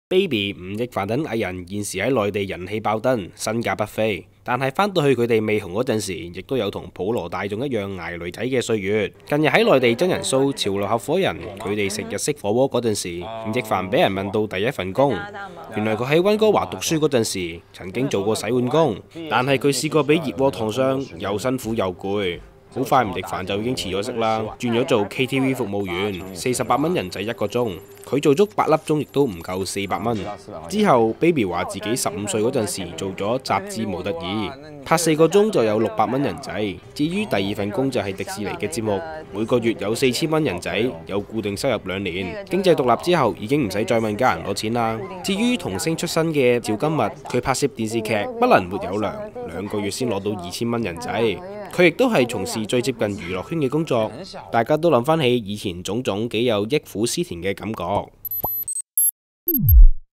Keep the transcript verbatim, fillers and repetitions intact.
Baby、吳亦凡等藝人現時喺內地人氣爆燈，身價不菲。但係翻到去佢哋未紅嗰陣時，亦都有同普羅大眾一樣捱雷仔嘅歲月。近日喺內地真人 show《潮流合夥人》，佢哋食日式火鍋嗰陣時，吳亦凡俾人問到第一份工，原來佢喺溫哥華讀書嗰陣時，曾經做過洗碗工，但係佢試過俾熱鍋燙傷，又辛苦又攰。好快吳亦凡就已經辭咗職啦，轉咗做 K T V 服務員，四十八蚊人仔一個鐘。佢做足八粒鐘，亦都唔夠四百蚊。之後 Baby 話自己十五歲嗰陣時做咗雜誌模特兒，拍四個鐘就有六百蚊人仔。至於第二份工就係迪士尼嘅節目，每個月有四千蚊人仔，有固定收入兩年。經濟獨立之後已經唔使再問家人攞錢啦。至於童星出身嘅趙今麥，佢拍攝電視劇《不能沒有娘》，兩個月先攞到二千蚊人仔。佢亦都係從事最接近娛樂圈嘅工作，大家都諗翻起以前種種幾有憶苦思甜嘅感覺。